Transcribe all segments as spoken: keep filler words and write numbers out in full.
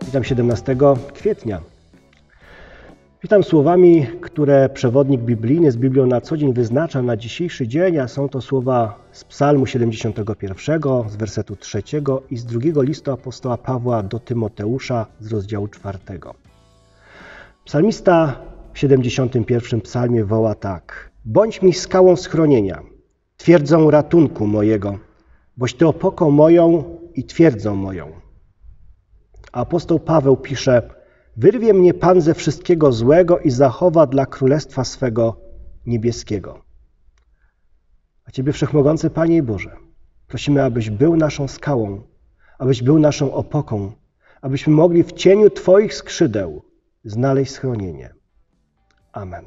Witam siedemnastego kwietnia. Witam słowami, które przewodnik biblijny z Biblią na co dzień wyznacza na dzisiejszy dzień, a są to słowa z Psalmu siedemdziesiątego pierwszego, z wersetu trzeciego i z drugiego listu apostoła Pawła do Tymoteusza z rozdziału czwartego. Psalmista w siedemdziesiątym pierwszym psalmie woła tak: Bądź mi skałą schronienia, twierdzą ratunku mojego, boś Ty opoką moją i twierdzą moją. A apostoł Paweł pisze: Wyrwie mnie Pan ze wszystkiego złego i zachowa dla królestwa swego niebieskiego. A Ciebie, Wszechmogący Panie i Boże, prosimy, abyś był naszą skałą, abyś był naszą opoką, abyśmy mogli w cieniu Twoich skrzydeł znaleźć schronienie. Amen.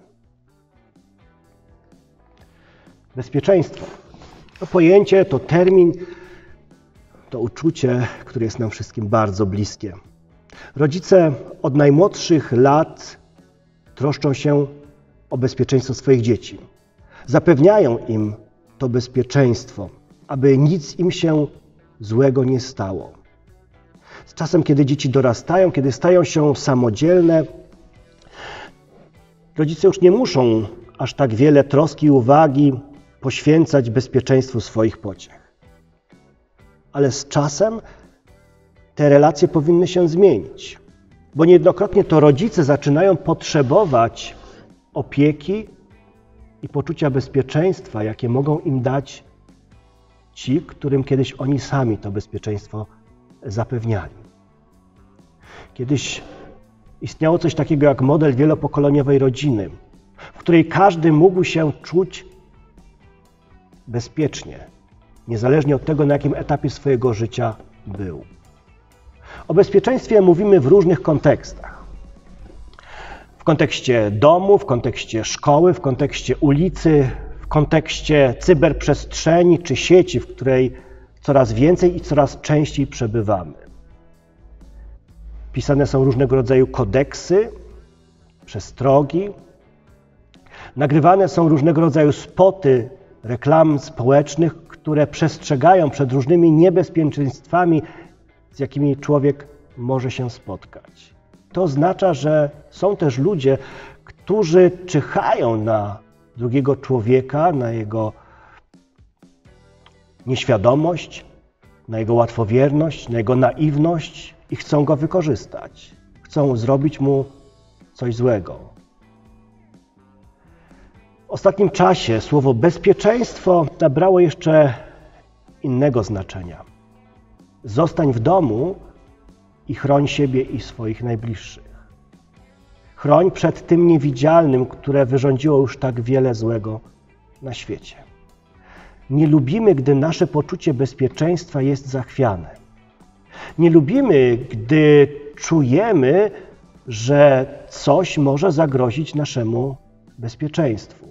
Bezpieczeństwo. To pojęcie, to termin, to uczucie, które jest nam wszystkim bardzo bliskie. Rodzice od najmłodszych lat troszczą się o bezpieczeństwo swoich dzieci. Zapewniają im to bezpieczeństwo, aby nic im się złego nie stało. Z czasem, kiedy dzieci dorastają, kiedy stają się samodzielne, rodzice już nie muszą aż tak wiele troski i uwagi poświęcać bezpieczeństwu swoich pociech. Ale z czasem te relacje powinny się zmienić, bo niejednokrotnie to rodzice zaczynają potrzebować opieki i poczucia bezpieczeństwa, jakie mogą im dać ci, którym kiedyś oni sami to bezpieczeństwo zapewniali. Kiedyś istniało coś takiego jak model wielopokoleniowej rodziny, w której każdy mógł się czuć bezpiecznie, niezależnie od tego, na jakim etapie swojego życia był. O bezpieczeństwie mówimy w różnych kontekstach. W kontekście domu, w kontekście szkoły, w kontekście ulicy, w kontekście cyberprzestrzeni czy sieci, w której coraz więcej i coraz częściej przebywamy. Pisane są różnego rodzaju kodeksy, przestrogi. Nagrywane są różnego rodzaju spoty reklam społecznych, które przestrzegają przed różnymi niebezpieczeństwami, z jakimi człowiek może się spotkać. To oznacza, że są też ludzie, którzy czyhają na drugiego człowieka, na jego nieświadomość, na jego łatwowierność, na jego naiwność i chcą go wykorzystać. Chcą zrobić mu coś złego. W ostatnim czasie słowo bezpieczeństwo nabrało jeszcze innego znaczenia. Zostań w domu i chroń siebie i swoich najbliższych. Chroń przed tym niewidzialnym, które wyrządziło już tak wiele złego na świecie. Nie lubimy, gdy nasze poczucie bezpieczeństwa jest zachwiane. Nie lubimy, gdy czujemy, że coś może zagrozić naszemu bezpieczeństwu.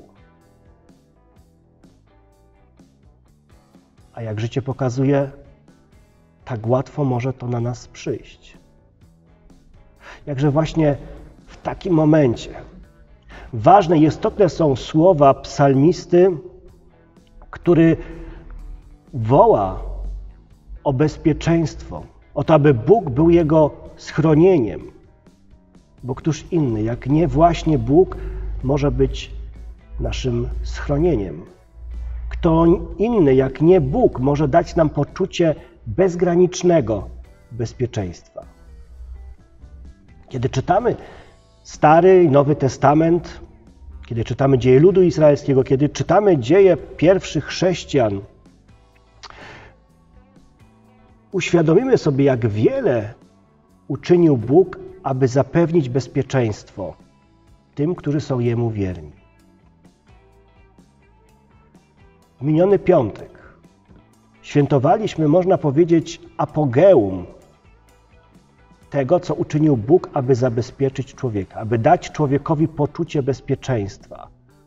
A jak życie pokazuje, tak łatwo może to na nas przyjść. Jakże właśnie w takim momencie ważne i istotne są słowa psalmisty, który woła o bezpieczeństwo, o to, aby Bóg był jego schronieniem. Bo któż inny, jak nie właśnie Bóg, może być naszym schronieniem? Kto inny, jak nie Bóg, może dać nam poczucie bezgranicznego bezpieczeństwa? Kiedy czytamy Stary i Nowy Testament, kiedy czytamy dzieje ludu izraelskiego, kiedy czytamy dzieje pierwszych chrześcijan, uświadomimy sobie, jak wiele uczynił Bóg, aby zapewnić bezpieczeństwo tym, którzy są Jemu wierni. W miniony piątek świętowaliśmy, można powiedzieć, apogeum tego, co uczynił Bóg, aby zabezpieczyć człowieka, aby dać człowiekowi poczucie bezpieczeństwa.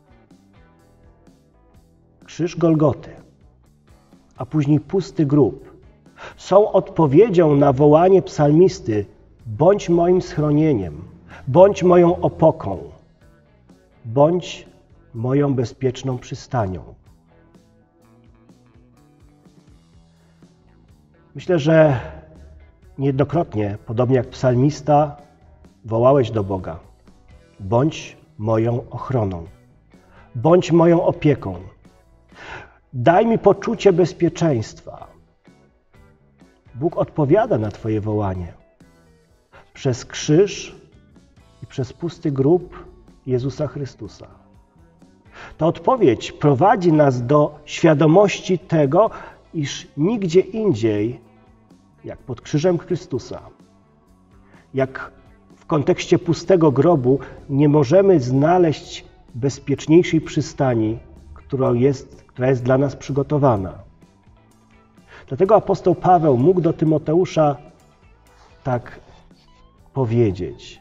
Krzyż Golgoty, a później pusty grób są odpowiedzią na wołanie psalmisty: bądź moim schronieniem, bądź moją opoką, bądź moją bezpieczną przystanią. Myślę, że Niejednokrotnie, podobnie jak psalmista, wołałeś do Boga: bądź moją ochroną, bądź moją opieką, daj mi poczucie bezpieczeństwa. Bóg odpowiada na Twoje wołanie przez krzyż i przez pusty grób Jezusa Chrystusa. Ta odpowiedź prowadzi nas do świadomości tego, iż nigdzie indziej, jak pod krzyżem Chrystusa, jak w kontekście pustego grobu, nie możemy znaleźć bezpieczniejszej przystani, która jest, która jest dla nas przygotowana. Dlatego apostoł Paweł mógł do Tymoteusza tak powiedzieć: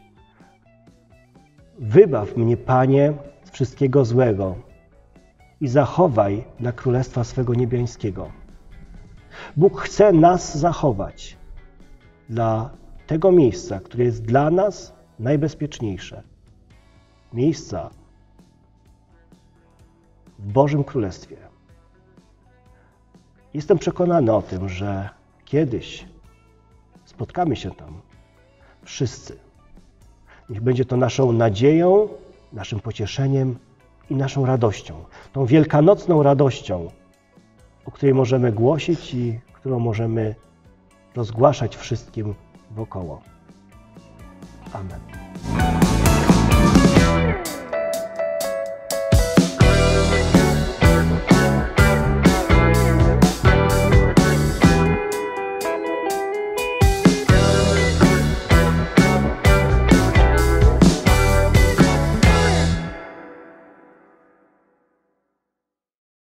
wybaw mnie, Panie, z wszystkiego złego i zachowaj dla Królestwa swego niebiańskiego. Bóg chce nas zachować dla tego miejsca, które jest dla nas najbezpieczniejsze. Miejsca w Bożym Królestwie. Jestem przekonany o tym, że kiedyś spotkamy się tam wszyscy. Niech będzie to naszą nadzieją, naszym pocieszeniem i naszą radością. Tą wielkanocną radością, o której możemy głosić i którą możemy rozgłaszać wszystkim wokoło. Amen.